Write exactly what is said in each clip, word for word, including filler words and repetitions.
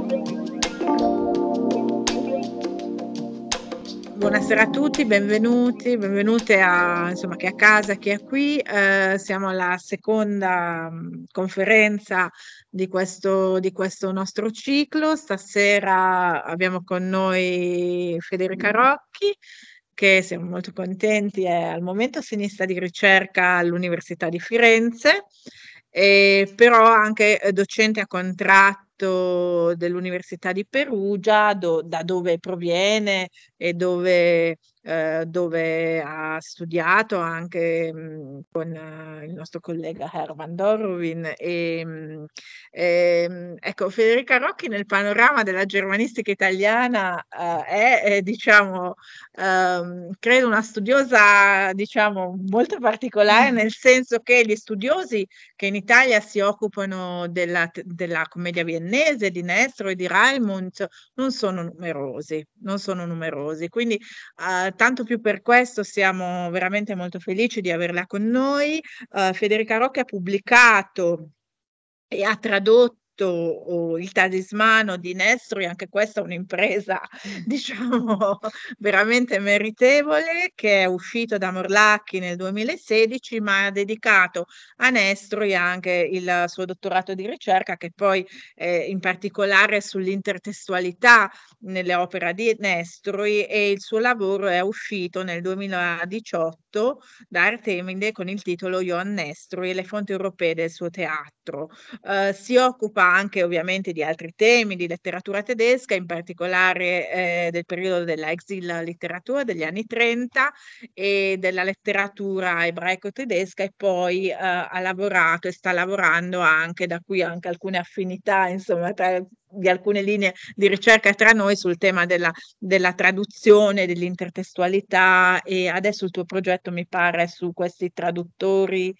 Buonasera a tutti, benvenuti, benvenute a, insomma, chi è a casa, chi è qui. Eh, siamo alla seconda mh, conferenza di questo, di questo nostro ciclo. Stasera abbiamo con noi Federica Rocchi, che siamo molto contenti, è al momento assenista di ricerca all'Università di Firenze, e però anche eh, docente a contratto dell'Università di Perugia, do- da dove proviene e dove, eh, dove ha studiato anche mh, con eh, il nostro collega Herman Dorwin. E, mh, ehm, ecco, Federica Rocchi nel panorama della germanistica italiana eh, è, è, diciamo, ehm, credo una studiosa, diciamo, molto particolare, nel senso che gli studiosi che in Italia si occupano della, della commedia viennese, di Nestro e di Raimund, non sono numerosi, non sono numerosi. Quindi, eh, tanto più per questo siamo veramente molto felici di averla con noi. Eh, Federica Rocchi ha pubblicato e ha tradotto oh, Il talismano di Nestro, e anche questa è un'impresa, diciamo, veramente meritevole, che è uscito da Morlacchi nel duemilasedici, ma ha dedicato a Nestro anche il suo dottorato di ricerca, che poi eh, in particolare sull'intertestualità nelle opere di Nestroi, e il suo lavoro è uscito nel duemiladiciotto da Artemide con il titolo Johann Nestroi e le fonti europee del suo teatro. Uh, si occupa anche ovviamente di altri temi, di letteratura tedesca, in particolare eh, del periodo della exil letteratura degli anni trenta e della letteratura ebraico-tedesca, e poi uh, ha lavorato e sta lavorando anche, da qui anche alcune affinità, insomma, tra, di alcune linee di ricerca tra noi sul tema della, della traduzione, dell'intertestualità, e adesso il tuo progetto mi pare su questi traduttori,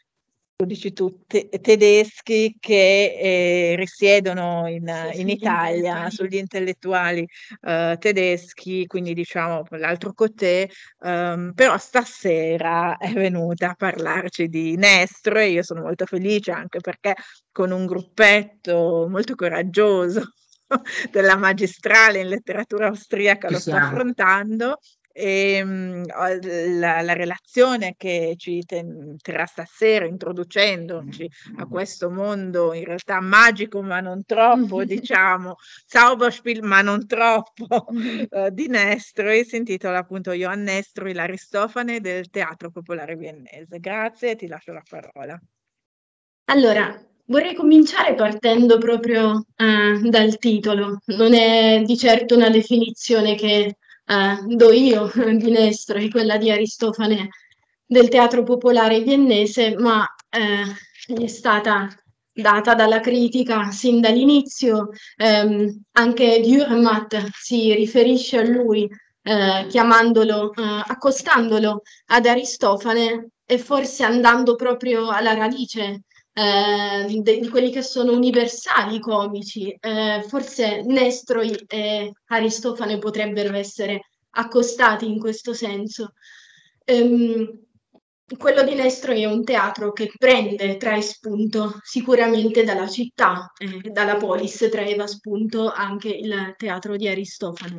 lo dici tu, te- tedeschi che eh, risiedono in, Sì, in sugli Italia, intellettuali. sugli intellettuali eh, tedeschi, quindi diciamo l'altro cotè, ehm, però stasera è venuta a parlarci di Nestro, e io sono molto felice anche perché con un gruppetto molto coraggioso della magistrale in letteratura austriaca Ci lo sto siamo. affrontando. E, mh, ho- la, la relazione che ci ten- terrà stasera, introducendoci a questo mondo in realtà magico, ma non troppo, diciamo, Zauberspiel, ma non troppo, eh, di Nestroi, si intitola appunto Johann Nestroi, l'Aristofane del teatro popolare viennese. Grazie, ti lascio la parola. Allora, vorrei cominciare partendo proprio eh, dal titolo. Non è di certo una definizione che eh, do io di Nestro, quella di Aristofane del teatro popolare viennese, ma eh, gli è stata data dalla critica sin dall'inizio. Ehm, anche Dürrenmatt si riferisce a lui eh, chiamandolo, eh, accostandolo ad Aristofane e forse andando proprio alla radice eh, di, di quelli che sono universali comici. Eh, forse Nestroi e Aristofane potrebbero essere accostati in questo senso. Ehm, quello di Nestroi è un teatro che prende, trae spunto sicuramente dalla città, eh, dalla polis traeva spunto anche il teatro di Aristofane.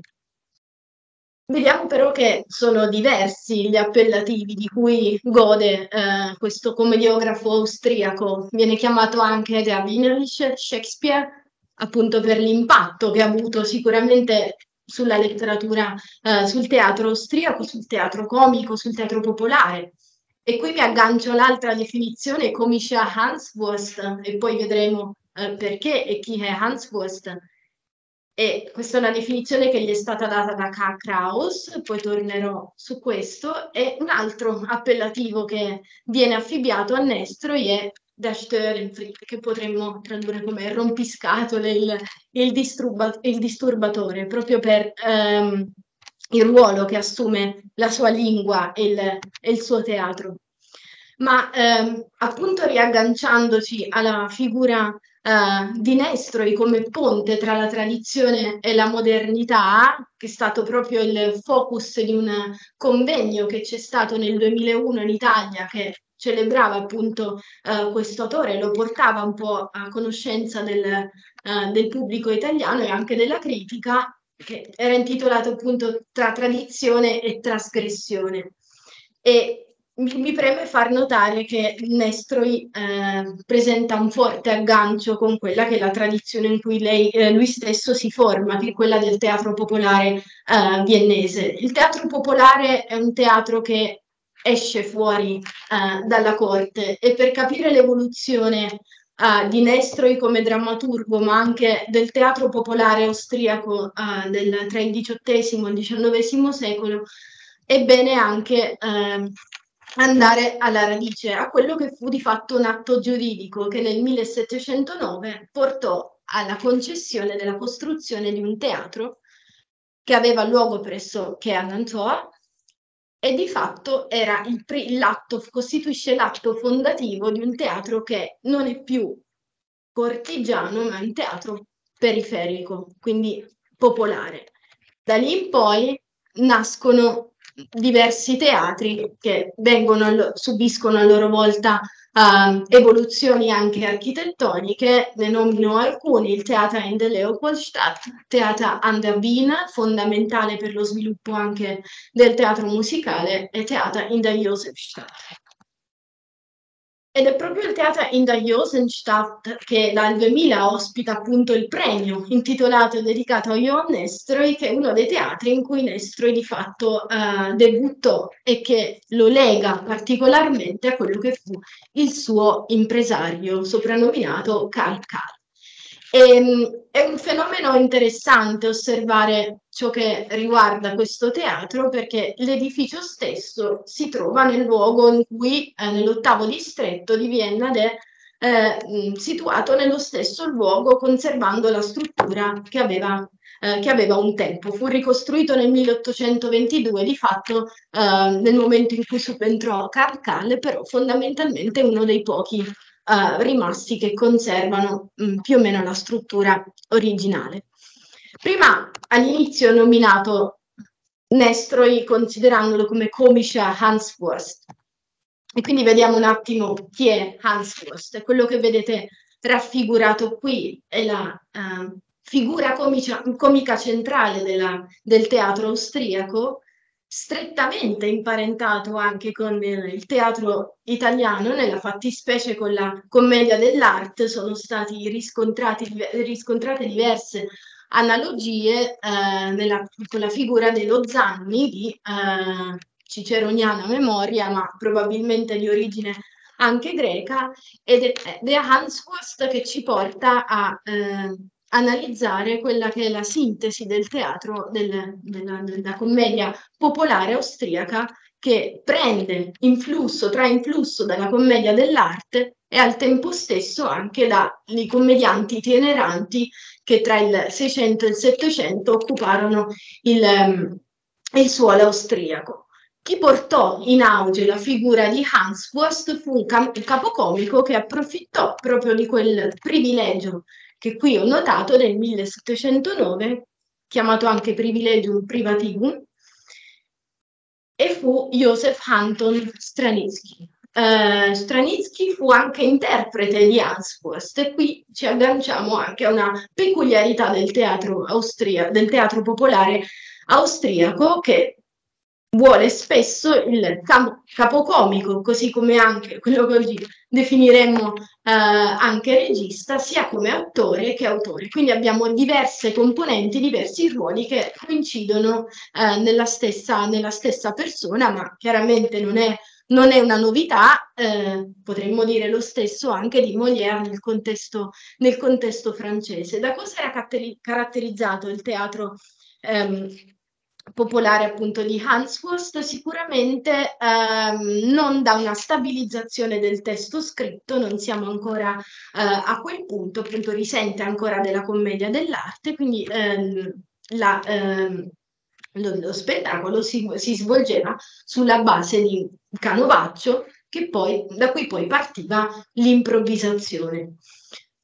Vediamo però che sono diversi gli appellativi di cui gode eh, questo commediografo austriaco. Viene chiamato anche der Wienerische Shakespeare, appunto per l'impatto che ha avuto sicuramente sulla letteratura, eh, sul teatro austriaco, sul teatro comico, sul teatro popolare. E qui mi aggancio all'altra definizione, comica Hanswurst, e poi vedremo eh, perché e chi è Hanswurst. E questa è una definizione che gli è stata data da K. Kraus, poi tornerò su questo, e un altro appellativo che viene affibbiato a Nestroi è Der Störenfried, che potremmo tradurre come rompiscatole, il, il, disturba, il disturbatore, proprio per ehm, il ruolo che assume la sua lingua e il, e il suo teatro. Ma ehm, appunto riagganciandoci alla figura Uh, di Nestroi come ponte tra la tradizione e la modernità, che è stato proprio il focus di un convegno che c'è stato nel duemilauno in Italia, che celebrava appunto eh, questo autore, lo portava un po' a conoscenza del, eh, del pubblico italiano e anche della critica, che era intitolato appunto Tra tradizione e trasgressione. E mi, mi preme far notare che Nestroi eh, presenta un forte aggancio con quella che è la tradizione in cui lei, eh, lui stesso si forma, che è quella del teatro popolare eh, viennese. Il teatro popolare è un teatro che esce fuori eh, dalla corte, e per capire l'evoluzione Uh, di Nestroi come drammaturgo, ma anche del teatro popolare austriaco uh, del, tra il diciottesimo e il diciannovesimo secolo, è bene anche uh, andare alla radice, a quello che fu di fatto un atto giuridico che nel millesettecentonove portò alla concessione della costruzione di un teatro che aveva luogo presso che a Nantua, e di fatto era il l'atto, costituisce l'atto fondativo di un teatro che non è più cortigiano, ma un teatro periferico, quindi popolare. Da lì in poi nascono diversi teatri che vengono, subiscono a loro volta uh, evoluzioni anche architettoniche. Ne nomino alcuni: il Theater in der Leopoldstadt, Theater an der Wien, fondamentale per lo sviluppo anche del teatro musicale, e Theater in der Josefstadt. Ed è proprio il Theater in der Josefstadt che dal duemila ospita appunto il premio intitolato e dedicato a Johann Nestroi, che è uno dei teatri in cui Nestroi di fatto uh, debuttò e che lo lega particolarmente a quello che fu il suo impresario soprannominato Karl Karl. E, è un fenomeno interessante osservare ciò che riguarda questo teatro, perché l'edificio stesso si trova nel luogo in cui, eh, nell'ottavo distretto di Vienna, ed è eh, situato nello stesso luogo, conservando la struttura che aveva, eh, che aveva un tempo. Fu ricostruito nel milleottocentoventidue, di fatto eh, nel momento in cui subentrò Karl Karl, però fondamentalmente uno dei pochi Uh, rimasti che conservano mh, più o meno la struttura originale. Prima all'inizio ho nominato Nestroi considerandolo come comice a Hanswurst, e quindi vediamo un attimo chi è Hanswurst. Quello che vedete raffigurato qui è la uh, figura comica, comica centrale della, del teatro austriaco, strettamente imparentato anche con il teatro italiano. Nella fattispecie con la commedia dell'arte sono stati riscontrati, riscontrate diverse analogie eh, nella, con la figura dello Zanni di eh, ciceroniana memoria, ma probabilmente di origine anche greca, ed è, è Hanswurst che ci porta a eh, analizzare quella che è la sintesi del teatro, del, della, della commedia popolare austriaca, che prende influsso, trae influsso dalla commedia dell'arte e al tempo stesso anche dai commedianti itineranti che tra il Seicento e il Settecento occuparono il, um, il suolo austriaco. Chi portò in auge la figura di Hanswurst fu un capocomico che approfittò proprio di quel privilegio che qui ho notato nel millesettecentonove, chiamato anche privilegium privativum, e fu Joseph Anton Stranitzky. Uh, Stranitzky fu anche interprete di Hanswurst, e qui ci agganciamo anche a una peculiarità del teatro, austria, del teatro popolare austriaco, che vuole spesso il capocomico, così come anche quello che oggi definiremmo eh, anche regista, sia come attore che autore. Quindi abbiamo diverse componenti, diversi ruoli che coincidono eh, nella, stessa, nella stessa persona, ma chiaramente non è, non è una novità. Eh, potremmo dire lo stesso anche di Molière nel contesto, nel contesto francese. Da cosa era caratterizzato il teatro ehm, popolare appunto di Hanswurst? Sicuramente ehm, non da una stabilizzazione del testo scritto, non siamo ancora eh, a quel punto, appunto risente ancora della commedia dell'arte, quindi ehm, la, ehm, lo, lo spettacolo si, si svolgeva sulla base di canovaccio, che poi, da cui poi partiva l'improvvisazione.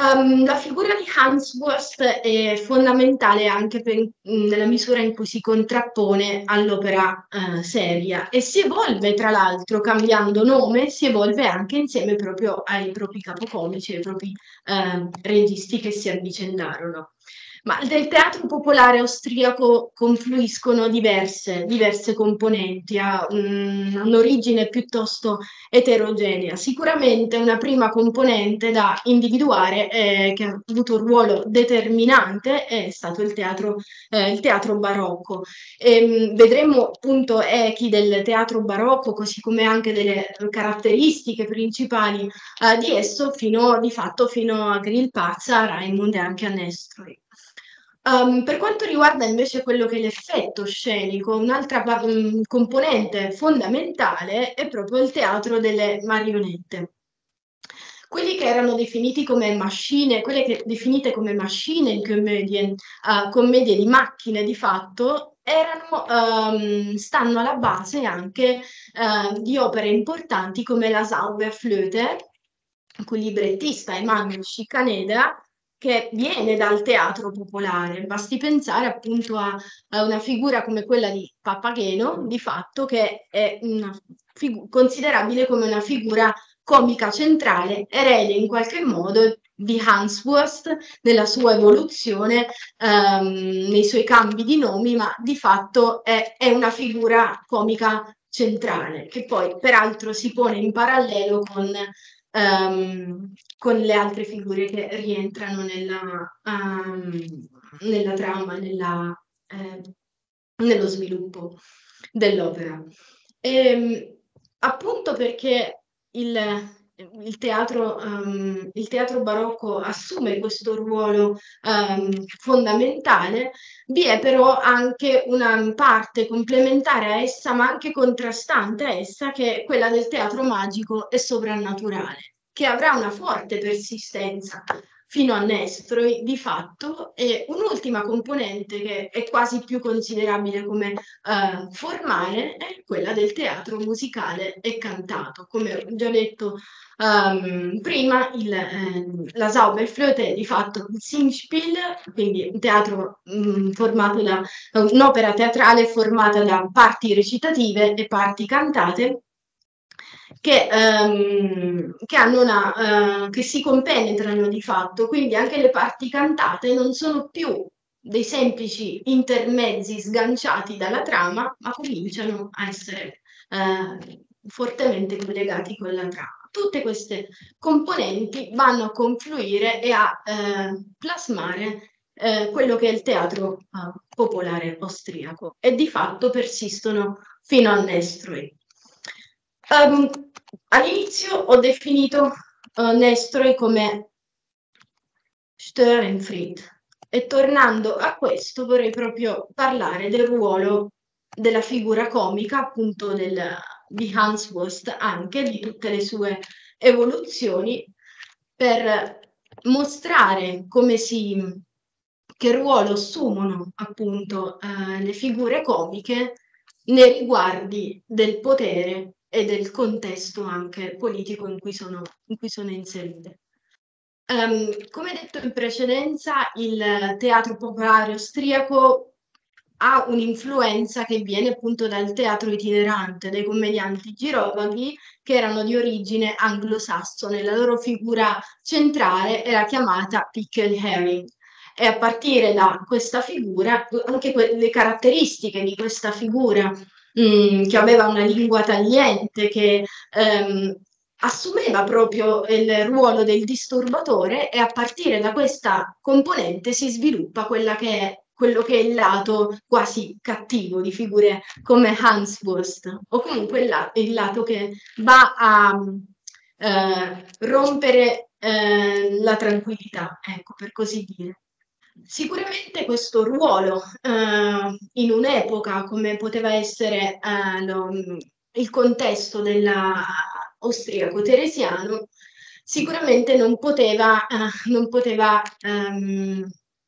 Um, la figura di Hanswurst è fondamentale anche per, nella misura in cui si contrappone all'opera uh, seria e si evolve, tra l'altro, cambiando nome, si evolve anche insieme proprio ai propri capocomici, ai propri uh, registi che si avvicendarono. Ma del teatro popolare austriaco confluiscono diverse, diverse componenti, ha um, un'origine piuttosto eterogenea. Sicuramente una prima componente da individuare eh, che ha avuto un ruolo determinante è stato il teatro, eh, il teatro barocco. E, mh, vedremo appunto echi del teatro barocco, così come anche delle caratteristiche principali eh, di esso, fino, di fatto fino a Grillparzer, a Raimund e anche a Nestroy. Um, per quanto riguarda invece quello che è l'effetto scenico, un'altra um, componente fondamentale è proprio il teatro delle marionette. Quelli che erano definiti come macchine, quelle che definite come macchine in commedie, uh, commedie di macchine di fatto, erano, um, stanno alla base anche uh, di opere importanti come la Zauberflöte, il cui librettista Emanuel Schikaneder, che viene dal teatro popolare. Basti pensare appunto a, a una figura come quella di Papageno, di fatto, che è una considerabile come una figura comica centrale, erede in qualche modo di Hanswurst nella sua evoluzione, ehm, nei suoi cambi di nomi, ma di fatto è, è una figura comica centrale, che poi peraltro si pone in parallelo con Um, con le altre figure che rientrano nella, um, nella trama, nella, eh, nello sviluppo dell'opera. E, appunto perché il, il, teatro, um, il teatro barocco assume questo ruolo um, fondamentale, vi è però anche una parte complementare a essa, ma anche contrastante a essa, che è quella del teatro magico e sovrannaturale, che avrà una forte persistenza fino a Nestroy di fatto, e un'ultima componente che è quasi più considerabile come eh, formale è quella del teatro musicale e cantato. Come ho già detto um, prima, il, eh, la Zauberflöte è di fatto il Singspiel, quindi un teatro um, formato da un'opera teatrale formata da parti recitative e parti cantate, che, um, che, hanno una, uh, che si compenetrano di fatto, quindi anche le parti cantate non sono più dei semplici intermezzi sganciati dalla trama, ma cominciano a essere uh, fortemente collegati con la trama. Tutte queste componenti vanno a confluire e a uh, plasmare uh, quello che è il teatro uh, popolare austriaco, e di fatto persistono fino a Nestroy. Um, all'inizio ho definito uh, Nestroy come Störenfried, e tornando a questo vorrei proprio parlare del ruolo della figura comica, appunto del, di Hanswurst, anche di tutte le sue evoluzioni, per mostrare come si, che ruolo assumono appunto eh, le figure comiche nei riguardi del potere e del contesto anche politico in cui sono, in cui sono inserite. Um, come detto in precedenza, il teatro popolare austriaco ha un'influenza che viene appunto dal teatro itinerante, dai commedianti girovaghi, che erano di origine anglosassone. La loro figura centrale era chiamata Pickle Herring. E a partire da questa figura, anche le caratteristiche di questa figura, mh, che aveva una lingua tagliente, che ehm, assumeva proprio il ruolo del disturbatore, e a partire da questa componente si sviluppa quella che è, quello che è il lato quasi cattivo di figure come Hanswurst, o comunque il, la, il lato che va a eh, rompere eh, la tranquillità, ecco, per così dire. Sicuramente questo ruolo eh, in un'epoca come poteva essere eh, lo, il contesto dell'austriaco teresiano sicuramente non poteva, eh, non poteva ehm,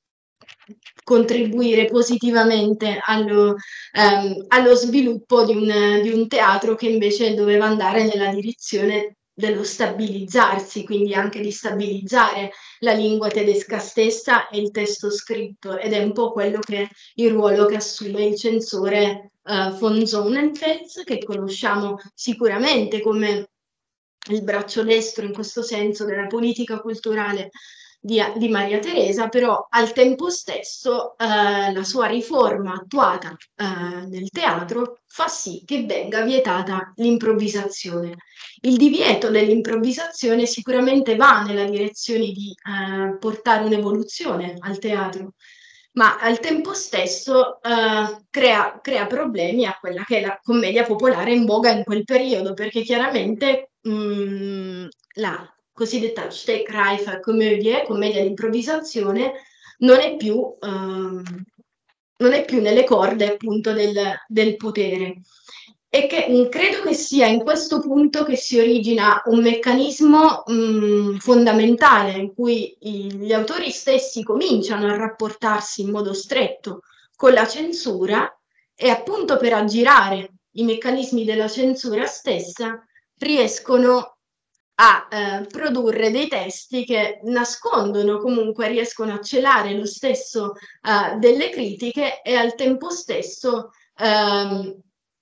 contribuire positivamente allo, ehm, allo sviluppo di un, di un teatro che invece doveva andare nella direzione dello stabilizzarsi, quindi anche di stabilizzare la lingua tedesca stessa e il testo scritto, ed è un po' quello che il ruolo che assume il censore uh, von Sonnenfels, che conosciamo sicuramente come il braccio destro in questo senso della politica culturale di, di Maria Teresa, però al tempo stesso eh, la sua riforma attuata eh, nel teatro fa sì che venga vietata l'improvvisazione. Il divieto dell'improvvisazione sicuramente va nella direzione di eh, portare un'evoluzione al teatro, ma al tempo stesso eh, crea, crea problemi a quella che è la commedia popolare in voga in quel periodo, perché chiaramente mh, la cosiddetta Stegreif Komödie, commedia di improvvisazione, non è più, ehm, non è più nelle corde appunto del, del potere. E che mh, credo che sia in questo punto che si origina un meccanismo mh, fondamentale in cui i, gli autori stessi cominciano a rapportarsi in modo stretto con la censura, e appunto per aggirare i meccanismi della censura stessa riescono a eh, produrre dei testi che nascondono, comunque riescono a celare lo stesso eh, delle critiche, e al tempo stesso ehm,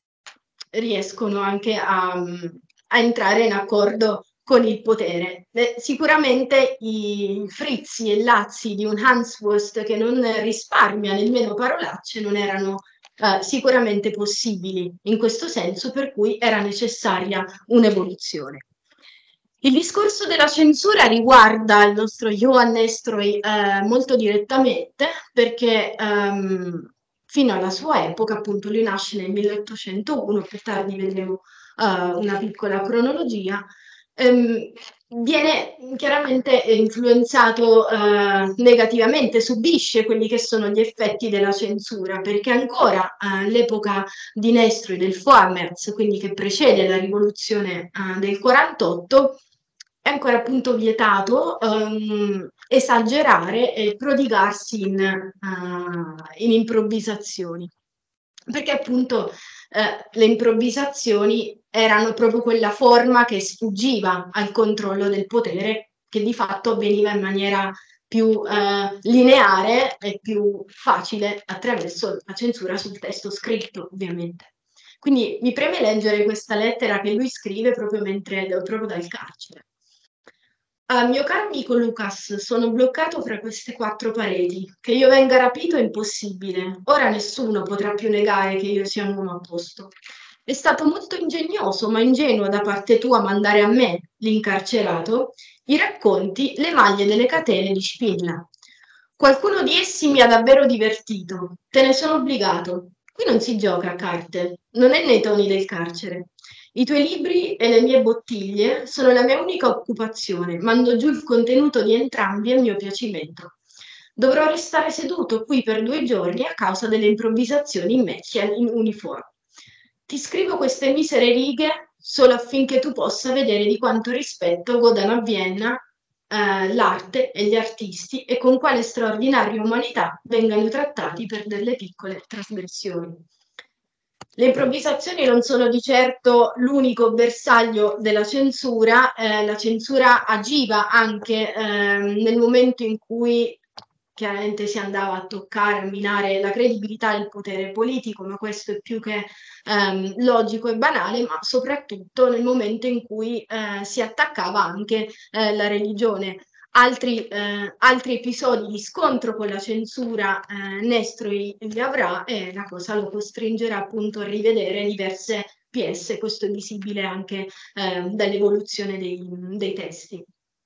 riescono anche a, a entrare in accordo con il potere. Eh, sicuramente i frizzi e lazzi di un Hanswurst che non risparmia nemmeno parolacce non erano eh, sicuramente possibili in questo senso, per cui era necessaria un'evoluzione. Il discorso della censura riguarda il nostro Johann Nestroy eh, molto direttamente, perché ehm, fino alla sua epoca, appunto, lui nasce nel milleottocentouno, più tardi vedremo uh, una piccola cronologia, ehm, viene chiaramente influenzato uh, negativamente, subisce quelli che sono gli effetti della censura, perché ancora all'epoca uh, di Nestroy, del Vormärz, quindi che precede la rivoluzione uh, del quarantotto, è ancora appunto vietato um, esagerare e prodigarsi in, uh, in improvvisazioni, perché appunto uh, le improvvisazioni erano proprio quella forma che sfuggiva al controllo del potere, che di fatto avveniva in maniera più uh, lineare e più facile attraverso la censura sul testo scritto, ovviamente. Quindi mi preme leggere questa lettera che lui scrive proprio, mentre, proprio dal carcere. Uh, mio caro amico Lucas, sono bloccato fra queste quattro pareti. Che io venga rapito è impossibile. Ora nessuno potrà più negare che io sia un uomo a posto. È stato molto ingegnoso, ma ingenuo da parte tua mandare a me, l'incarcerato, i racconti Le maglie delle catene di Spilla. Qualcuno di essi mi ha davvero divertito. Te ne sono obbligato. Qui non si gioca a carte, non è nei toni del carcere. I tuoi libri e le mie bottiglie sono la mia unica occupazione. Mando giù il contenuto di entrambi a mio piacimento. Dovrò restare seduto qui per due giorni a causa delle improvvisazioni in macchia in uniforme. Ti scrivo queste misere righe solo affinché tu possa vedere di quanto rispetto godano a Vienna eh, l'arte e gli artisti, e con quale straordinaria umanità vengano trattati per delle piccole trasgressioni. Le improvvisazioni non sono di certo l'unico bersaglio della censura, eh, la censura agiva anche eh, nel momento in cui chiaramente si andava a toccare, a minare la credibilità del potere politico, ma questo è più che ehm, logico e banale, ma soprattutto nel momento in cui eh, si attaccava anche eh, la religione. Altri, eh, altri episodi di scontro con la censura eh, Nestroy li avrà, e la cosa lo costringerà appunto a rivedere diverse pièce. Questo è visibile anche eh, dall'evoluzione dei, dei testi.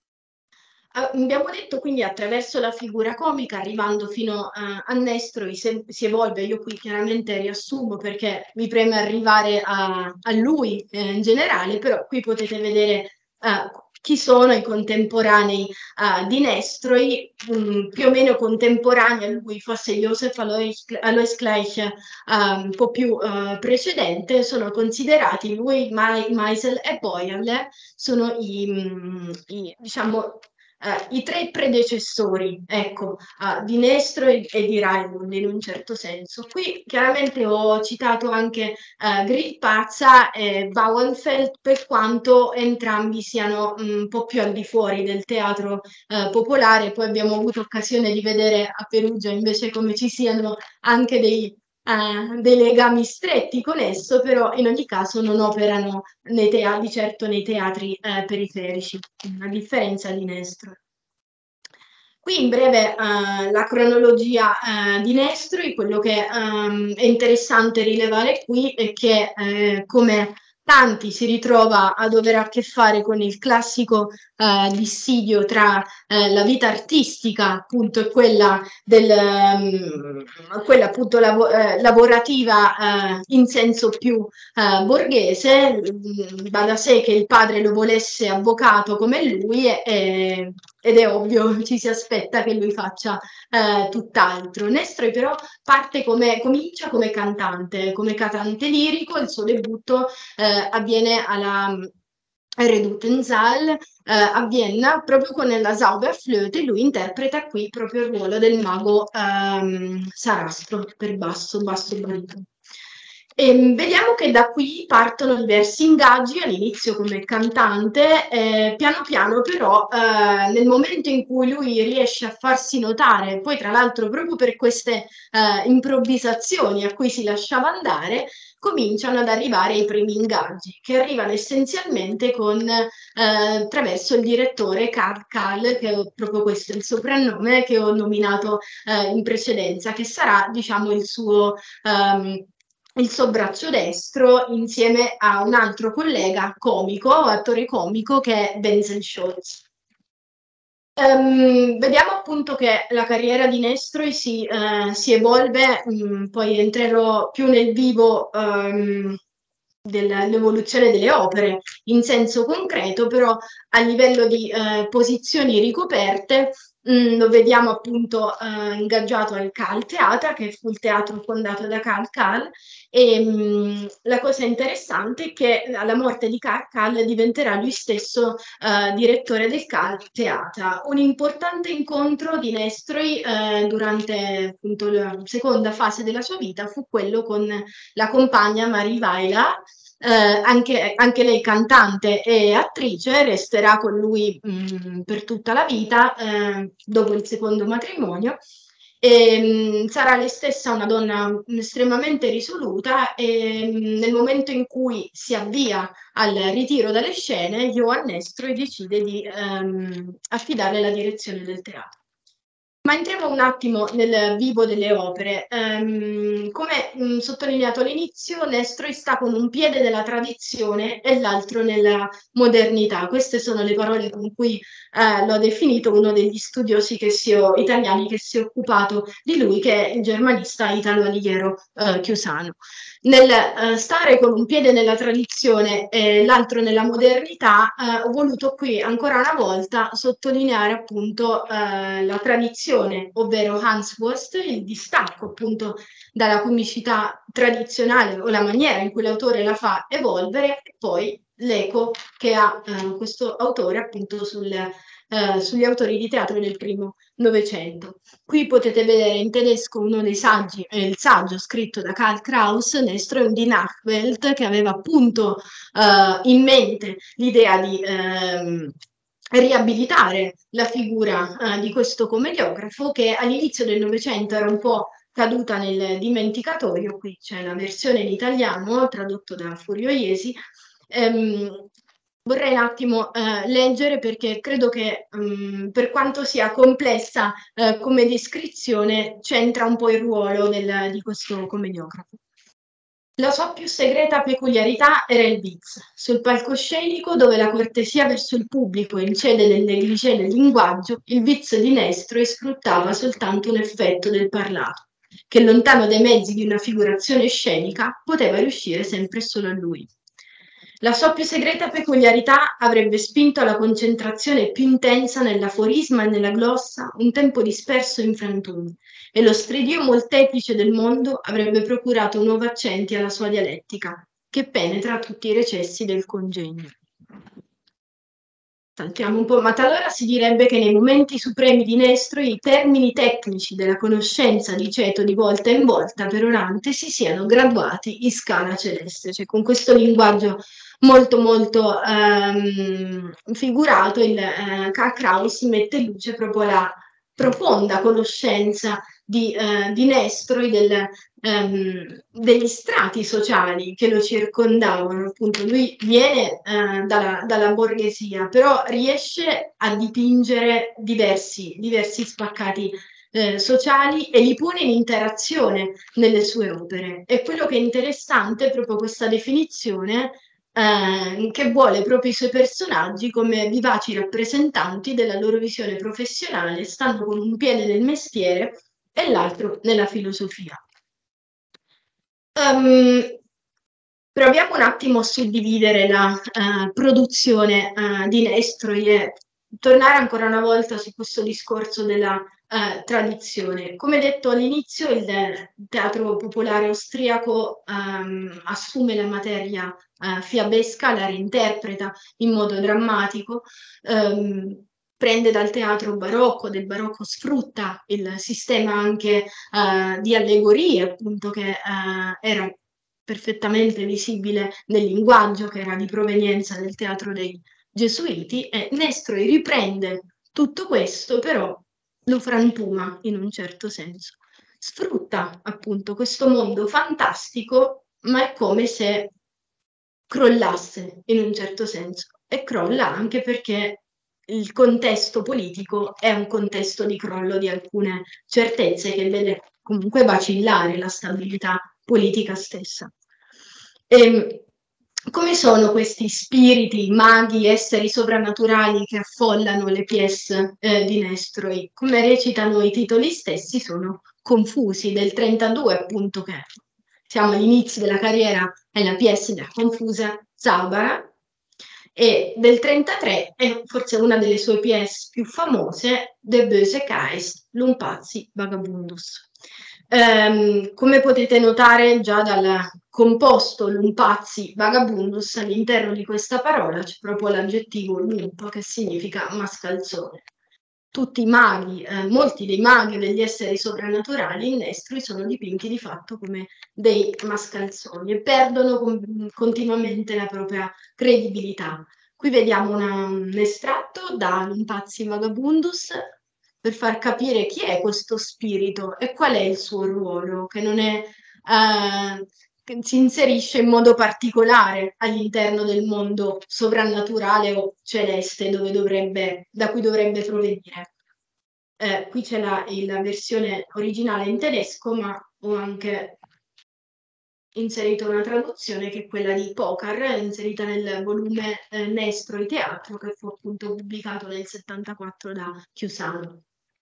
Abbiamo detto quindi attraverso la figura comica, arrivando fino a, a Nestroy, si, si evolve. Io qui chiaramente riassumo perché mi preme arrivare a, a lui eh, in generale, però qui potete vedere uh, chi sono i contemporanei uh, di Nestroy, um, più o meno contemporanei a lui, forse Joseph Alois, Alois Gleich uh, un po' più uh, precedente, sono considerati lui, Meisel e Boilerle, sono i, i diciamo, i tre predecessori, ecco, uh, di Nestro e, e di Raimund in un certo senso. Qui chiaramente ho citato anche uh, Grillparzer e Bauernfeld, per quanto entrambi siano un po' più al di fuori del teatro uh, popolare. Poi abbiamo avuto occasione di vedere a Perugia invece come ci siano anche dei Uh, dei legami stretti con esso, però in ogni caso non operano nei teatri, di certo nei teatri uh, periferici, a differenza di Nestro. Qui in breve uh, la cronologia uh, di Nestroi. Quello che um, è interessante rilevare qui è che eh, come tanti si ritrova a dover a che fare con il classico uh, dissidio tra uh, la vita artistica appunto e quella, del, um, quella appunto lav eh, lavorativa uh, in senso più uh, borghese. Va da sé che il padre lo volesse avvocato come lui e, e ed è ovvio, ci si aspetta che lui faccia eh, tutt'altro. Nestroi però parte come, comincia come cantante, come cantante lirico. Il suo debutto eh, avviene alla Reduttensaal eh, a Vienna, proprio con la Zauberflöte. Lui interpreta qui proprio il ruolo del mago ehm, Sarastro per basso, basso baritono. E vediamo che da qui partono diversi ingaggi, all'inizio come cantante, eh, piano piano però eh, nel momento in cui lui riesce a farsi notare, poi tra l'altro proprio per queste eh, improvvisazioni a cui si lasciava andare, cominciano ad arrivare i primi ingaggi, che arrivano essenzialmente con, eh, attraverso il direttore Karl Kahl, che è proprio questo il soprannome che ho nominato eh, in precedenza, che sarà diciamo il suo... Um, il suo braccio destro insieme a un altro collega comico, attore comico, che è Denzel Scholz. Um, vediamo appunto che la carriera di Nestroi si, uh, si evolve, um, poi entrerò più nel vivo um, dell'evoluzione delle opere in senso concreto, però a livello di uh, posizioni ricoperte Mm, lo vediamo appunto eh, ingaggiato al Karl Theater, che fu il teatro fondato da Karl Kahl, e mh, la cosa interessante è che alla morte di Karl Kahl diventerà lui stesso eh, direttore del Karl Theater. Un importante incontro di Nestroi eh, durante appunto la seconda fase della sua vita fu quello con la compagna Marie Weiler. Eh, anche, anche lei cantante e attrice, resterà con lui mh, per tutta la vita eh, dopo il secondo matrimonio. E, mh, sarà lei stessa una donna estremamente risoluta e mh, nel momento in cui si avvia al ritiro dalle scene, Johann Nestroi decide di ehm, affidarle la direzione del teatro. Ma entriamo un attimo nel vivo delle opere. Um, come um, sottolineato all'inizio, Nestroi sta con un piede nella tradizione e l'altro nella modernità. Queste sono le parole con cui uh, l'ho definito uno degli studiosi che si è, italiani che si è occupato di lui, che è il germanista Italo Alighiero uh, Chiusano. Nel uh, stare con un piede nella tradizione e l'altro nella modernità, uh, ho voluto qui ancora una volta sottolineare appunto uh, la tradizione, ovvero Hanswurst, il distacco appunto dalla comicità tradizionale o la maniera in cui l'autore la fa evolvere, e poi l'eco che ha uh, questo autore appunto sul, uh, sugli autori di teatro del primo Novecento. Qui potete vedere in tedesco uno dei saggi, eh, il saggio scritto da Karl Kraus, Nestroi die Nachwelt, che aveva appunto uh, in mente l'idea di ehm, riabilitare la figura uh, di questo commediografo che all'inizio del Novecento era un po' caduta nel dimenticatoio. Qui c'è la versione in italiano tradotto da Furio Iesi. Um, vorrei un attimo uh, leggere perché credo che um, per quanto sia complessa uh, come descrizione c'entra un po' il ruolo del, di questo commediografo. La sua più segreta peculiarità era il viz. Sul palcoscenico, dove la cortesia verso il pubblico incede nel negligé del linguaggio, il viz di Nestroi sfruttava soltanto un effetto del parlato, che lontano dai mezzi di una figurazione scenica poteva riuscire sempre solo a lui. La sua più segreta peculiarità avrebbe spinto alla concentrazione più intensa nell'aforisma e nella glossa, un tempo disperso in frantumi, e lo stridio molteplice del mondo avrebbe procurato nuovi accenti alla sua dialettica, che penetra tutti i recessi del congegno. saltiamo un po', ma talora si direbbe che nei momenti supremi di Nestro i termini tecnici della conoscenza di Ceto di volta in volta per Orante si siano graduati in scala celeste, cioè con questo linguaggio molto molto ehm, figurato il eh, Kraus mette in luce proprio la profonda conoscenza di, eh, di Nestro e del, ehm, degli strati sociali che lo circondavano. Appunto, lui viene eh, dalla, dalla borghesia, però riesce a dipingere diversi, diversi spaccati eh, sociali e li pone in interazione nelle sue opere. E quello che è interessante è proprio questa definizione eh, che vuole proprio i suoi personaggi come vivaci rappresentanti della loro visione professionale, stando con un piede nel mestiere e l'altro nella filosofia. Um, proviamo un attimo a suddividere la uh, produzione uh, di Nestroy e tornare ancora una volta su questo discorso della uh, tradizione. Come detto all'inizio, il teatro popolare austriaco um, assume la materia uh, fiabesca, la reinterpreta in modo drammatico, um, prende dal teatro barocco, del barocco sfrutta il sistema anche uh, di allegorie, appunto, che uh, era perfettamente visibile nel linguaggio che era di provenienza del teatro dei Gesuiti, e Nestroi riprende tutto questo, però lo frantuma in un certo senso. Sfrutta appunto questo mondo fantastico, ma è come se crollasse in un certo senso, e crolla anche perché il contesto politico è un contesto di crollo di alcune certezze che vede comunque vacillare la stabilità politica stessa. E come sono questi spiriti, maghi, esseri sovrannaturali che affollano le pièce eh, di Nestroi? Come recitano i titoli stessi, sono confusi, del trentadue appunto, che siamo all'inizio della carriera, è la pièce della confusa Zabara, e del trentatré è forse una delle sue pièce più famose, De Böse Geist, Lumpazzi Vagabundus. Um, come potete notare già dal composto Lumpazzi Vagabundus, all'interno di questa parola c'è proprio l'aggettivo lumpo, che significa mascalzone. Tutti i maghi, eh, molti dei maghi degli esseri sovrannaturali in Nestroi sono dipinti di fatto come dei mascalzoni e perdono con, continuamente la propria credibilità. Qui vediamo una, un estratto da Lumpazzi Vagabundus per far capire chi è questo spirito e qual è il suo ruolo, che non è, eh, che si inserisce in modo particolare all'interno del mondo sovrannaturale o celeste dove dovrebbe, da cui dovrebbe provenire. Eh, qui c'è la, la versione originale in tedesco, ma ho anche inserito una traduzione che è quella di Pocar, inserita nel volume eh, Nestroi Teatro, che fu appunto pubblicato nel settantaquattro da Chiusano.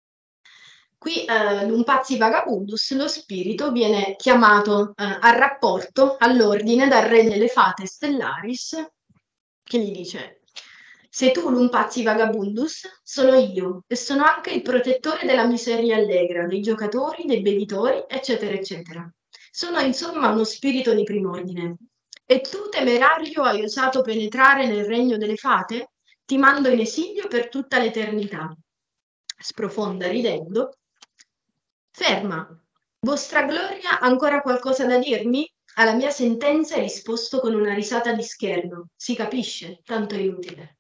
Qui eh, Lumpazzi Vagabundus, lo spirito, viene chiamato eh, al rapporto, all'ordine, dal re delle fate Stellaris, che gli dice: sei tu Lumpazzi Vagabundus? Sono io, e sono anche il protettore della miseria allegra, dei giocatori, dei bevitori, eccetera, eccetera. Sono insomma uno spirito di prim'ordine. E tu, temerario, hai osato penetrare nel regno delle fate? Ti mando in esilio per tutta l'eternità. Sprofonda ridendo. Ferma, vostra gloria, ancora qualcosa da dirmi? Alla mia sentenza hai risposto con una risata di scherno. Si capisce, tanto inutile.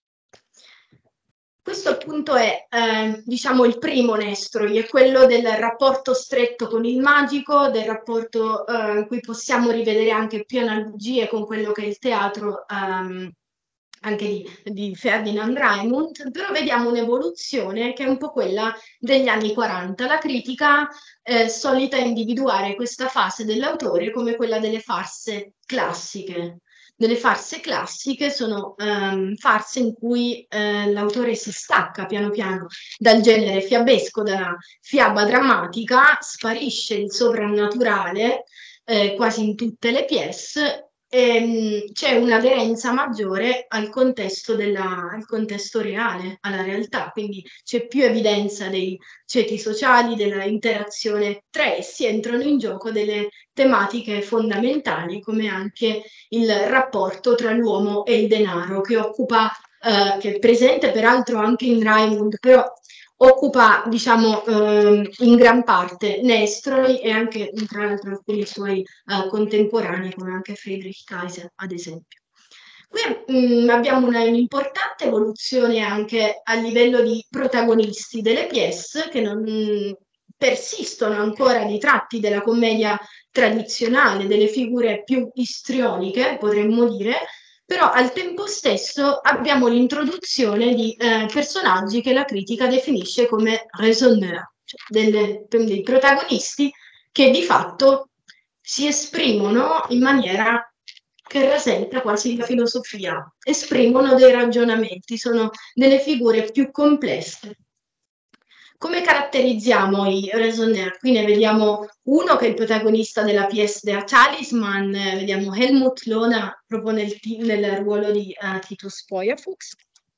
Questo appunto è, eh, diciamo, il primo Nestroi, è quello del rapporto stretto con il magico, del rapporto eh, in cui possiamo rivedere anche più analogie con quello che è il teatro ehm, anche di, di Ferdinand Raimund, però vediamo un'evoluzione che è un po' quella degli anni quaranta. La critica è solita individuare questa fase dell'autore come quella delle farse classiche. Delle farse classiche sono um, farse in cui eh, l'autore si stacca piano piano dal genere fiabesco, dalla fiaba drammatica, sparisce il sovrannaturale eh, quasi in tutte le pièce, e c'è un'aderenza maggiore al contesto, della, al contesto reale, alla realtà, quindi c'è più evidenza dei ceti sociali, della interazione tra essi, entrano in gioco delle tematiche fondamentali come anche il rapporto tra l'uomo e il denaro, che occupa eh, che è presente peraltro anche in Raimund, però occupa, diciamo, eh, in gran parte Nestroy e anche, tra l'altro, alcuni suoi eh, contemporanei, come anche Friedrich Kaiser, ad esempio. Qui mh, abbiamo un'importante evoluzione anche a livello di protagonisti delle pièce, che non mh, persistono ancora dei tratti della commedia tradizionale, delle figure più istrioniche, potremmo dire, però al tempo stesso abbiamo l'introduzione di eh, personaggi che la critica definisce come raisonneur, cioè delle, dei protagonisti che di fatto si esprimono in maniera che rasenta quasi la filosofia, esprimono dei ragionamenti, sono delle figure più complesse. Come caratterizziamo i raisonneurs? Qui ne vediamo uno che è il protagonista della pièce Der Talisman, vediamo Helmut Lohner proprio nel, nel ruolo di uh, Titus Feuerfuchs.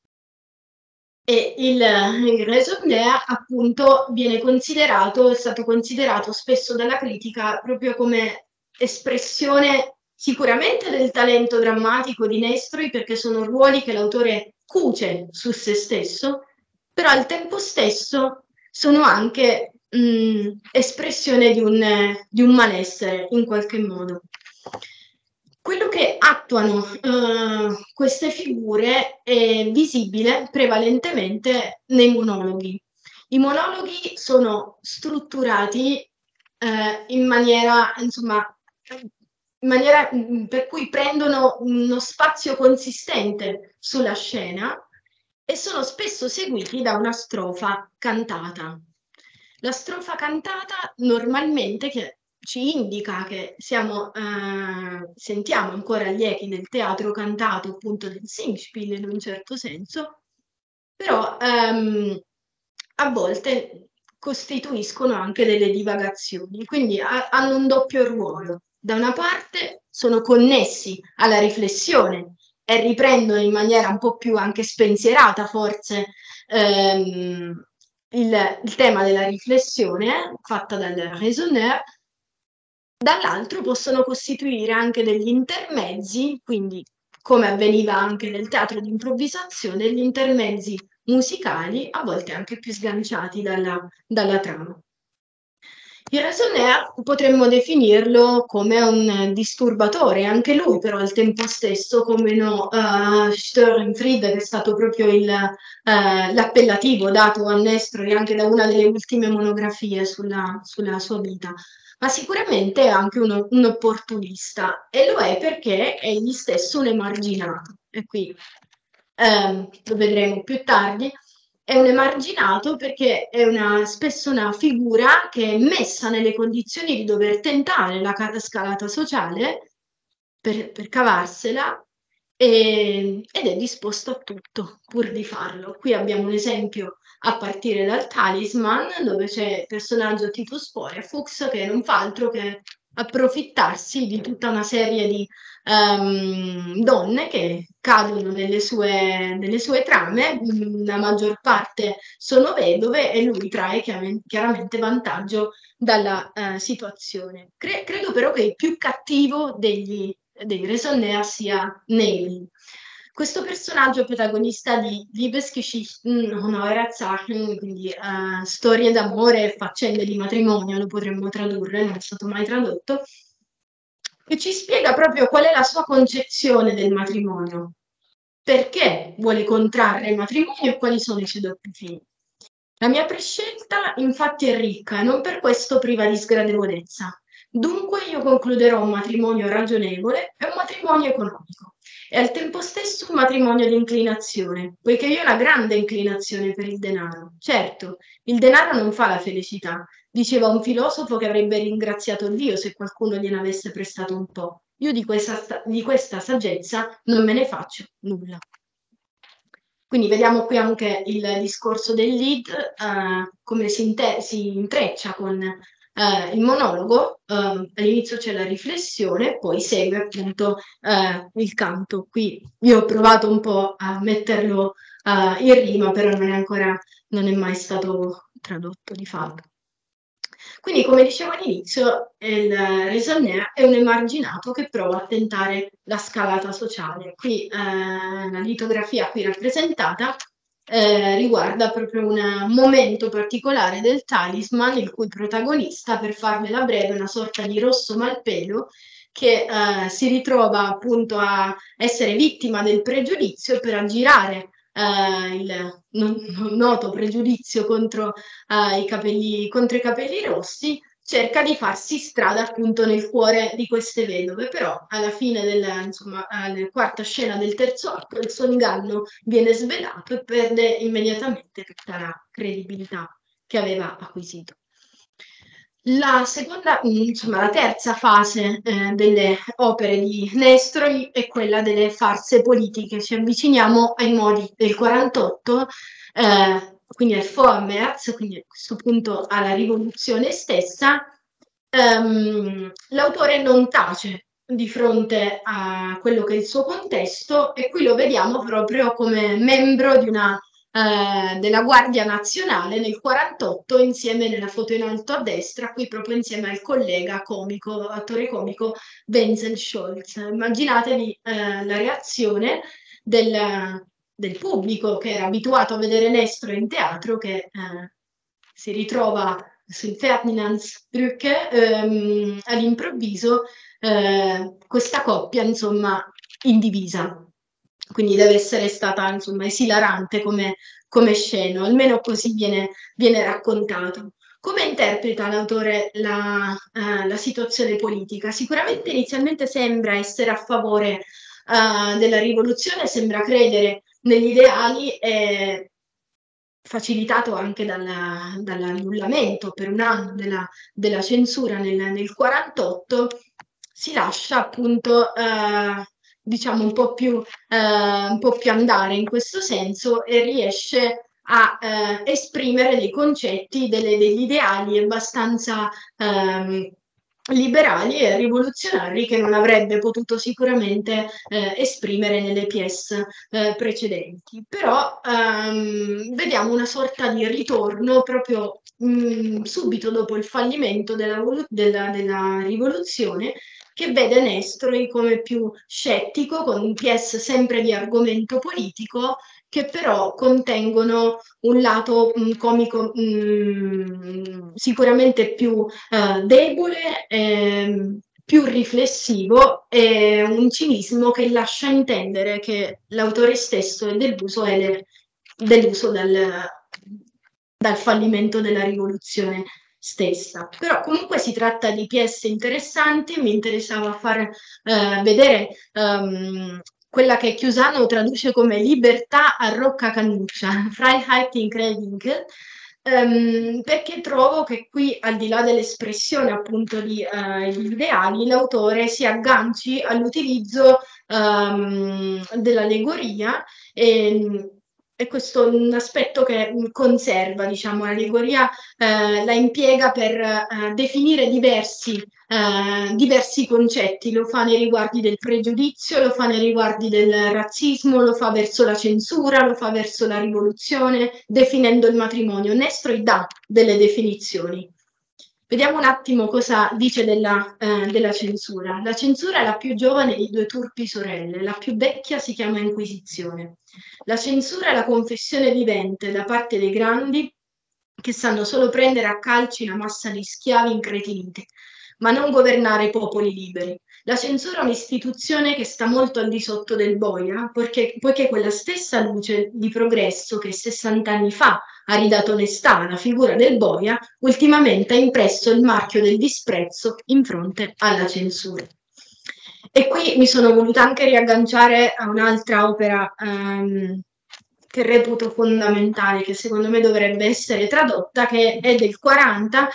E il, il raisonneur appunto viene considerato, è stato considerato spesso dalla critica proprio come espressione sicuramente del talento drammatico di Nestroy, perché sono ruoli che l'autore cuce su se stesso, però al tempo stesso sono anche mh, espressione di un, di un malessere in qualche modo. Quello che attuano uh, queste figure è visibile prevalentemente nei monologhi. I monologhi sono strutturati uh, in maniera, insomma, in maniera mh, per cui prendono uno spazio consistente sulla scena e sono spesso seguiti da una strofa cantata. La strofa cantata normalmente che ci indica che siamo, eh, sentiamo ancora gli echi del teatro cantato, appunto del Singspiel in un certo senso, però ehm, a volte costituiscono anche delle divagazioni, quindi ha, hanno un doppio ruolo. Da una parte sono connessi alla riflessione e riprendono in maniera un po' più anche spensierata forse ehm, il, il tema della riflessione fatta dal raisonneur, dall'altro possono costituire anche degli intermezzi, quindi come avveniva anche nel teatro di improvvisazione, degli intermezzi musicali, a volte anche più sganciati dalla, dalla trama. Il raisonneur potremmo definirlo come un disturbatore, anche lui però al tempo stesso, come no, uh, Störenfried, che è stato proprio uh, l'appellativo dato a Nestroy anche da una delle ultime monografie sulla, sulla sua vita, ma sicuramente è anche uno, un opportunista, e lo è perché è egli stesso un emarginato, e qui eh, lo vedremo più tardi. È un emarginato perché è una, spesso una figura che è messa nelle condizioni di dover tentare la scalata sociale per, per cavarsela e, ed è disposto a tutto pur di farlo. Qui abbiamo un esempio a partire dal Talisman, dove c'è il personaggio Titus Feuerfuchs che non fa altro che approfittarsi di tutta una serie di um, donne che cadono nelle sue, nelle sue trame, la maggior parte sono vedove e lui trae chiaramente vantaggio dalla uh, situazione. Cre credo però che il più cattivo degli, dei raisonneurs sia Neville. Questo personaggio protagonista di Liebesgeschichten honorer Sachen, quindi uh, storie d'amore e faccende di matrimonio, lo potremmo tradurre, non è stato mai tradotto, che ci spiega proprio qual è la sua concezione del matrimonio, perché vuole contrarre il matrimonio e quali sono i suoi doppi fini. La mia prescelta infatti è ricca e non per questo priva di sgradevolezza. Dunque io concluderò un matrimonio ragionevole e un matrimonio economico e al tempo stesso un matrimonio di inclinazione, poiché io ho una grande inclinazione per il denaro. Certo, il denaro non fa la felicità, diceva un filosofo che avrebbe ringraziato Dio se qualcuno gliene avesse prestato un po'. Io di questa, di questa saggezza non me ne faccio nulla. Quindi vediamo qui anche il discorso del lead, eh, come si, si intreccia con eh, il monologo. Eh, all'inizio c'è la riflessione, poi segue appunto eh, il canto. Qui io ho provato un po' a metterlo eh, in rima, però non è ancora, non è mai stato tradotto di fatto. Quindi, come dicevo all'inizio, il raisonner è un emarginato che prova a tentare la scalata sociale. Qui eh, la litografia qui rappresentata eh, riguarda proprio un momento particolare del Talisman, il cui protagonista, per farvela breve, è una sorta di Rosso Malpelo, che eh, si ritrova appunto a essere vittima del pregiudizio per aggirare eh, il non, non noto pregiudizio contro, eh, i capelli, contro i capelli rossi, cerca di farsi strada appunto nel cuore di queste vedove, però alla fine della, insomma, alla quarta scena del terzo atto il suo inganno viene svelato e perde immediatamente tutta la credibilità che aveva acquisito. La seconda, insomma, la terza fase eh, delle opere di Nestroi è quella delle farse politiche. Ci avviciniamo ai modi del quarantotto, eh, quindi al Vormärz, quindi a questo punto alla rivoluzione stessa. Um, l'autore non tace di fronte a quello che è il suo contesto e qui lo vediamo proprio come membro di una Uh, della Guardia Nazionale nel quarantotto, insieme nella foto in alto a destra, qui proprio insieme al collega comico, attore comico Wenzel Scholz. Immaginatevi uh, la reazione del, del pubblico che era abituato a vedere Nestro in teatro, che uh, si ritrova sul Ferdinandsbrücke um, all'improvviso uh, questa coppia, insomma, in divisa. Quindi deve essere stata, insomma, esilarante come, come scena, almeno così viene, viene raccontato. Come interpreta l'autore la, uh, la situazione politica? Sicuramente inizialmente sembra essere a favore uh, della rivoluzione, sembra credere negli ideali, e facilitato anche dalla, dall'annullamento per un anno della, della censura nel, nel quarantotto, si lascia appunto uh, diciamo un po' più, eh, un po' più andare in questo senso e riesce a eh, esprimere dei concetti, delle, degli ideali abbastanza ehm, liberali e rivoluzionari che non avrebbe potuto sicuramente eh, esprimere nelle pièce eh, precedenti. Però ehm, vediamo una sorta di ritorno proprio mh, subito dopo il fallimento della, della, della rivoluzione, che vede Nestroi come più scettico, con pièce sempre di argomento politico, che però contengono un lato mh, comico mh, sicuramente più eh, debole, eh, più riflessivo, e un cinismo che lascia intendere che l'autore stesso è deluso, è deluso dal, dal fallimento della rivoluzione stessa. Però comunque si tratta di pièce interessanti. Mi interessava far eh, vedere um, quella che Chiusano traduce come libertà a rocca cannuccia, Freiheit in Kredigen, um, perché trovo che qui, al di là dell'espressione appunto di uh, gli ideali, l'autore si agganci all'utilizzo um, dell'allegoria, e e questo è un aspetto che conserva, diciamo, l'allegoria eh, la impiega per eh, definire diversi, eh, diversi concetti, lo fa nei riguardi del pregiudizio, lo fa nei riguardi del razzismo, lo fa verso la censura, lo fa verso la rivoluzione, definendo il matrimonio. Nestroi dà delle definizioni. Vediamo un attimo cosa dice della, eh, della censura. La censura è la più giovane di due turpi sorelle, la più vecchia si chiama Inquisizione. La censura è la confessione vivente da parte dei grandi che sanno solo prendere a calci una massa di schiavi incretiniti, ma non governare popoli liberi. La censura è un'istituzione che sta molto al di sotto del boia, perché, poiché quella stessa luce di progresso che sessant'anni fa ha ridato onestà alla figura del boia, ultimamente ha impresso il marchio del disprezzo in fronte alla censura. E qui mi sono voluta anche riagganciare a un'altra opera um, che reputo fondamentale, che secondo me dovrebbe essere tradotta, che è del quaranta,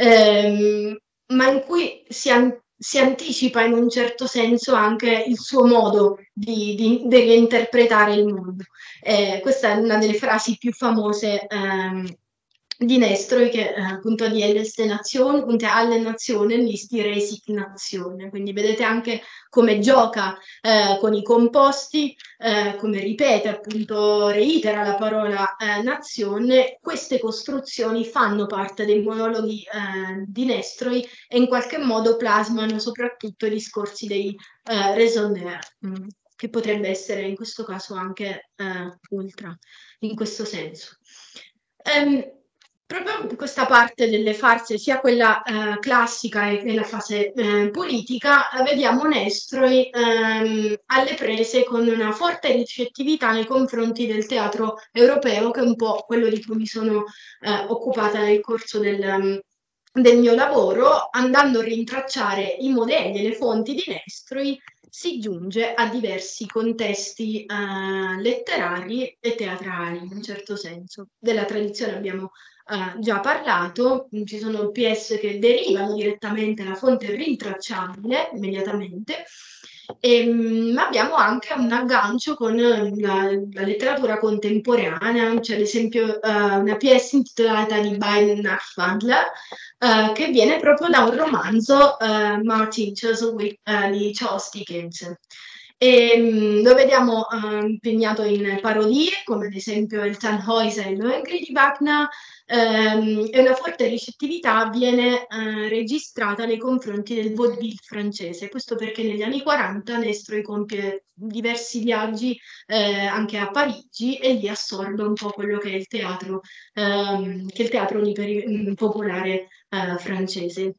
ehm, ma in cui si, an si anticipa in un certo senso anche il suo modo di, di, di reinterpretare il mondo. Eh, questa è una delle frasi più famose ehm, di Nestroi che eh, appunto di Nation und alle Nationen ist die Resignation. Quindi vedete anche come gioca eh, con i composti, eh, come ripete appunto, reitera la parola eh, nazione. Queste costruzioni fanno parte dei monologhi eh, di Nestroi e in qualche modo plasmano soprattutto i discorsi dei eh, raisonneurs, mh, che potrebbe essere in questo caso anche eh, ultra, in questo senso. Um, Proprio in questa parte delle farse, sia quella eh, classica e nella fase eh, politica, eh, vediamo Nestroi ehm, alle prese con una forte ricettività nei confronti del teatro europeo, che è un po' quello di cui mi sono eh, occupata nel corso del, um, del mio lavoro, andando a rintracciare i modelli e le fonti di Nestroi. Si giunge a diversi contesti eh, letterari e teatrali, in un certo senso. Della tradizione abbiamo Uh, già parlato, ci sono P S che derivano direttamente da fonte rintracciabile immediatamente, e, ma abbiamo anche un aggancio con la, la letteratura contemporanea. C'è ad esempio uh, una P S intitolata Die beiden Nachtwandler, uh, che viene proprio da un romanzo uh, Martin Chuzzlewit uh, di Charles Dickens. E lo vediamo uh, impegnato in parodie, come ad esempio il Tannhäuser e il Lohengrin di Wagner, ehm, e una forte ricettività viene uh, registrata nei confronti del vaudeville francese. Questo perché negli anni quaranta Nestroi compie diversi viaggi eh, anche a Parigi e lì assorbe un po' quello che è il teatro, ehm, che è il teatro popolare eh, francese.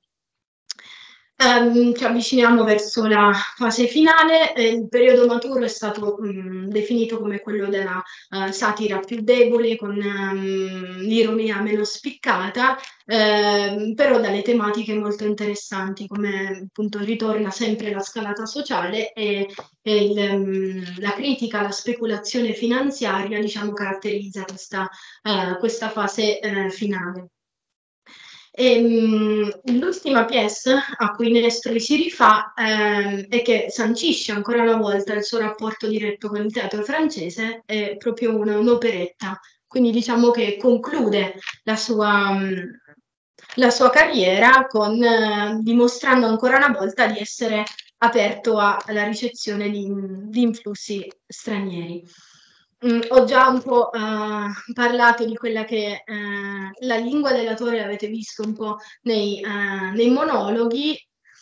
Um, ci avviciniamo verso la fase finale. Eh, il periodo maturo è stato um, definito come quello della uh, satira più debole, con um, l'ironia meno spiccata, eh, però dalle tematiche molto interessanti, come appunto ritorna sempre la scalata sociale e, e il, um, la critica alla speculazione finanziaria, diciamo, caratterizza questa, uh, questa fase uh, finale. L'ultima pièce a cui Nestroi si rifà ehm, e che sancisce ancora una volta il suo rapporto diretto con il teatro francese è proprio un'operetta, quindi diciamo che conclude la sua, la sua carriera con, eh, dimostrando ancora una volta di essere aperto alla ricezione di, di influssi stranieri. Mm, ho già un po' uh, parlato di quella che è uh, la lingua dell'attore, l'avete visto un po' nei, uh, nei monologhi.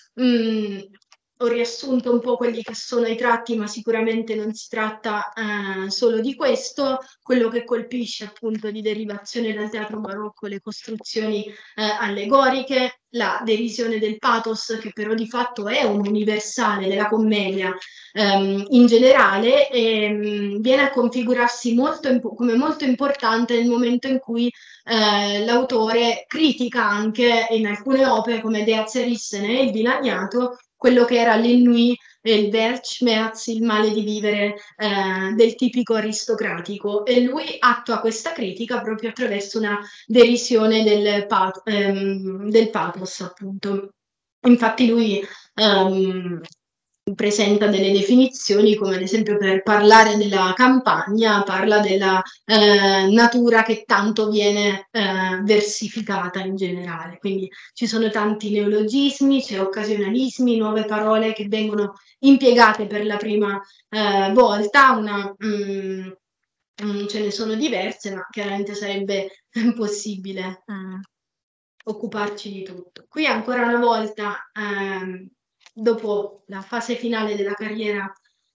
Mm, ho riassunto un po' quelli che sono i tratti, ma sicuramente non si tratta uh, solo di questo. Quello che colpisce appunto di derivazione dal teatro barocco, le costruzioni uh, allegoriche, la derisione del pathos, che però di fatto è un universale della commedia um, in generale, e um, viene a configurarsi molto come molto importante nel momento in cui uh, l'autore critica anche in alcune opere come De Azerissene e il Dilaniato quello che era l'ennui e il Weltschmerz, il male di vivere eh, del tipico aristocratico, e lui attua questa critica proprio attraverso una derisione del, pat ehm, del pathos, appunto. Infatti lui ehm, presenta delle definizioni, come ad esempio per parlare della campagna, parla della eh, natura che tanto viene eh, versificata in generale. Quindi ci sono tanti neologismi, c'è occasionalismi, nuove parole che vengono impiegate per la prima eh, volta, una, mm, ce ne sono diverse, ma chiaramente sarebbe impossibile eh, occuparci di tutto. Qui ancora una volta ehm, dopo la fase finale della carriera,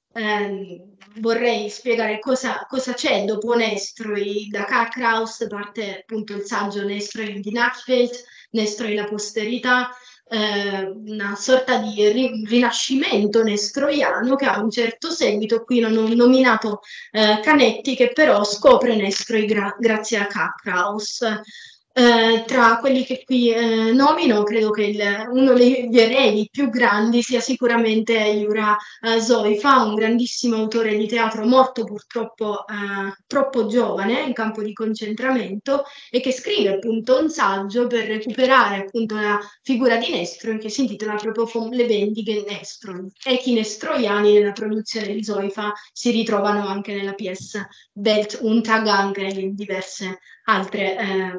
ehm, vorrei spiegare cosa, cosa c'è dopo Nestroi. Da Karl Kraus parte appunto il saggio Nestroi di Nachwelt, Nestroi la posterità, eh, una sorta di ri rinascimento nestroiano che ha un certo seguito. Qui non ho nominato eh, Canetti, che però scopre Nestroi gra grazie a Karl Kraus. Eh, tra quelli che qui eh, nomino, credo che il, uno degli eredi più grandi sia sicuramente Jura eh, Zoifa, un grandissimo autore di teatro morto purtroppo eh, troppo giovane in campo di concentramento, e che scrive appunto un saggio per recuperare appunto la figura di Nestroi, che si intitola proprio Von Lebendigen Nestroi. Echi nestroiani nella produzione di Zoifa si ritrovano anche nella pièce Weltuntergang e in diverse altre eh, pièce. In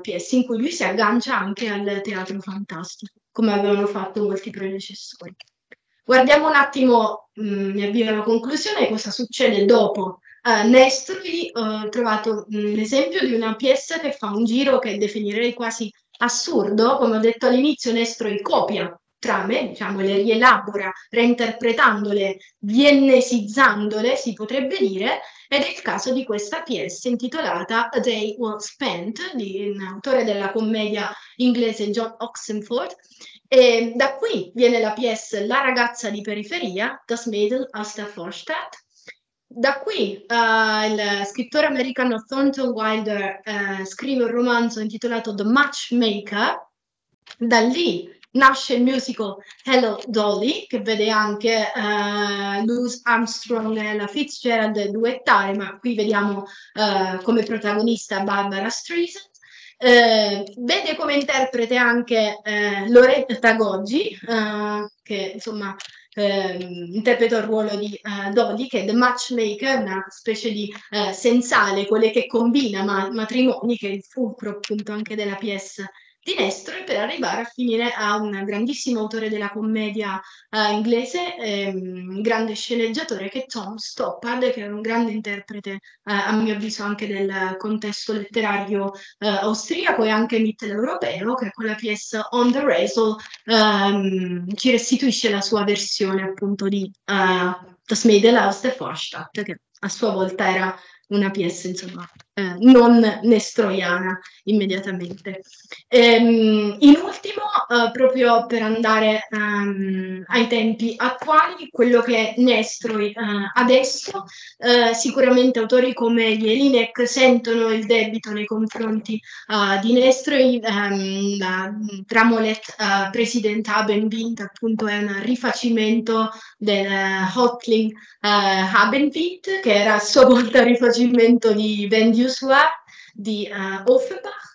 in cui lui si aggancia anche al teatro fantastico, come avevano fatto molti predecessori. Guardiamo un attimo, mh, mi avvio alla conclusione, cosa succede dopo uh, Nestori. Ho trovato un esempio di una pièce che fa un giro che definirei quasi assurdo. Come ho detto all'inizio, Nestori copia trame, diciamo, le rielabora, reinterpretandole, viennesizzandole, si potrebbe dire, ed è il caso di questa pièce intitolata A Day Well Spent, di un autore della commedia inglese John Oxenford. E da qui viene la pièce La ragazza di periferia, Das Mädel aus der Vorstadt. Da qui uh, il scrittore americano Thornton Wilder uh, scrive un romanzo intitolato The Matchmaker. Da lì nasce il musical Hello Dolly, che vede anche uh, Louis Armstrong e la Fitzgerald duettare, ma qui vediamo uh, come protagonista Barbara Streisand. Eh, vede come interprete anche eh, Loretta Goggi, eh, che insomma eh, interpreta il ruolo di eh, Dolly, che è The Matchmaker, una specie di eh, sensale, quelle che combina ma matrimoni, che è il fulcro appunto anche della pièce di Nestor, per arrivare a finire a un grandissimo autore della commedia uh, inglese, ehm, un grande sceneggiatore che è Tom Stoppard, che è un grande interprete, uh, a mio avviso, anche del contesto letterario uh, austriaco e anche mitteleuropeo, che con la pièce On the Razzle um, ci restituisce la sua versione appunto di uh, Das Mädel aus der Vorstadt, che a sua volta era una pièce, insomma, eh, non nestroiana immediatamente. Ehm, in ultimo, eh, proprio per andare um, ai tempi attuali, quello che è Nestroi eh, adesso, eh, sicuramente autori come gli Elinek sentono il debito nei confronti uh, di Nestroi. Um, la Dramolet uh, President Abendwind appunto è un rifacimento del uh, Hotling uh, Abendwind, che era a sua volta rifacimento di Vendiussoir di uh, Offenbach.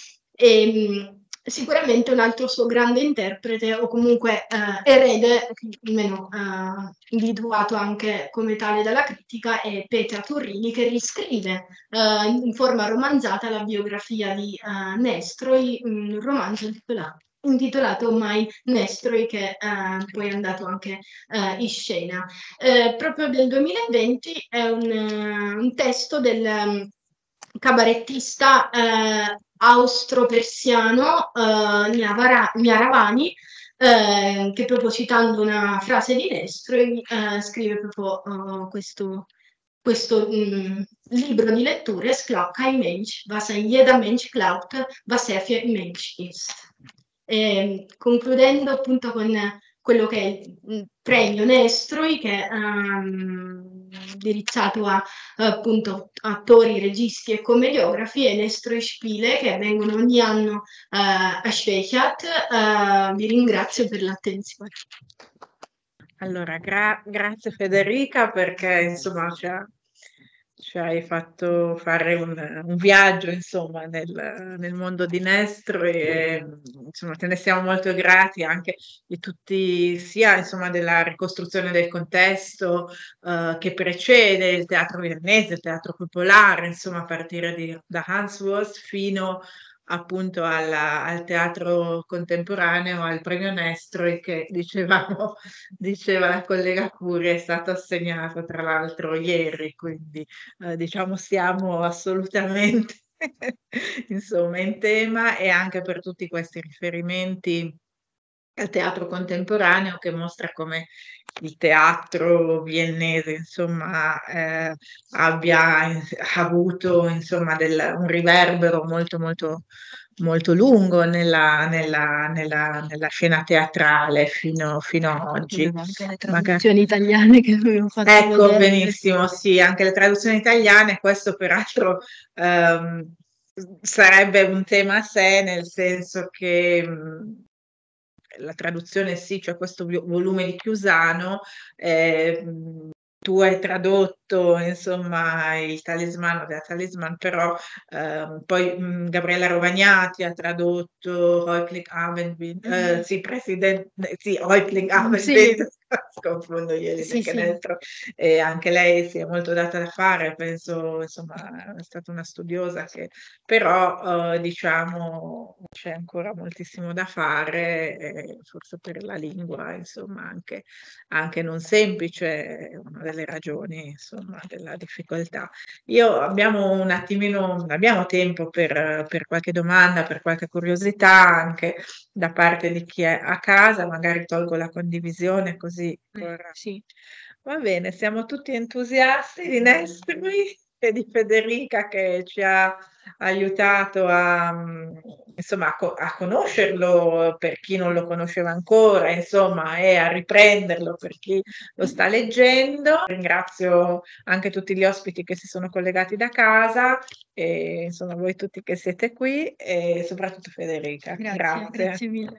E, sicuramente un altro suo grande interprete, o comunque uh, erede, almeno uh, individuato anche come tale dalla critica, è Petra Turrini, che riscrive uh, in forma romanzata la biografia di uh, Nestroi, un romanzo intitolato intitolato My Nestroi, che uh, poi è andato anche uh, in scena. Uh, proprio del duemilaventi è un, uh, un testo del um, cabarettista uh, austro-persiano uh, Miaravani, uh, che proprio citando una frase di Nestroi uh, scrive proprio uh, questo questo mh, libro di letture, Es glaubt kein Mensch, was ein jeder Mensch glaubt, was er für ein Mensch ist. E, concludendo appunto con quello che è il premio Nestroi, che è um, indirizzato a appunto attori, registi e commediografi, e Nestroi Spiele, che vengono ogni anno uh, a Schwechat. Uh, vi ringrazio per l'attenzione. Allora, gra grazie Federica, perché insomma ci, ha, ci hai fatto fare un, un viaggio insomma nel, nel mondo di Nestroi, e insomma te ne siamo molto grati anche di tutti, sia insomma della ricostruzione del contesto uh, che precede il teatro viennese, il teatro popolare, insomma a partire di, da Hanswurst fino appunto alla, al teatro contemporaneo, al premio Nestroi, che dicevamo, diceva la collega Curia, è stato assegnato tra l'altro ieri, quindi eh, diciamo siamo assolutamente insomma in tema, e anche per tutti questi riferimenti al teatro contemporaneo, che mostra come il teatro viennese insomma eh, abbia avuto insomma del, un riverbero molto molto molto lungo nella, nella, nella, nella scena teatrale fino, fino a oggi. Anche le traduzioni Magari... italiane che abbiamo fatto ecco vedere. Benissimo, sì, anche le traduzioni italiane, questo peraltro ehm, sarebbe un tema a sé, nel senso che mh, la traduzione sì, c'è cioè questo volume di Chiusano, eh, tu hai tradotto insomma il Talismano della Talisman, però eh, poi mh, Gabriella Rovagnati ha tradotto Häuptling Abendwind, eh, sì, Presidente, sì, Häuptling Abendwind, sì. Sconfondo ieri Sì, del sì. canestro, e anche lei si è molto data da fare, penso, insomma, è stata una studiosa che però, uhm, diciamo c'è ancora moltissimo da fare, e forse per la lingua, insomma, anche anche non semplice, è una delle ragioni, insomma, della difficoltà. Io abbiamo un attimino abbiamo tempo per per qualche domanda, per qualche curiosità, anche da parte di chi è a casa, magari tolgo la condivisione così Eh, ancora. sì. Va bene, siamo tutti entusiasti di Nestri e di Federica che ci ha aiutato a, mhmm, insomma a co a conoscerlo per chi non lo conosceva ancora, insomma, e a riprenderlo per chi lo sta leggendo. Ringrazio anche tutti gli ospiti che si sono collegati da casa e insomma voi tutti che siete qui e soprattutto Federica. Grazie, Grazie. grazie mille.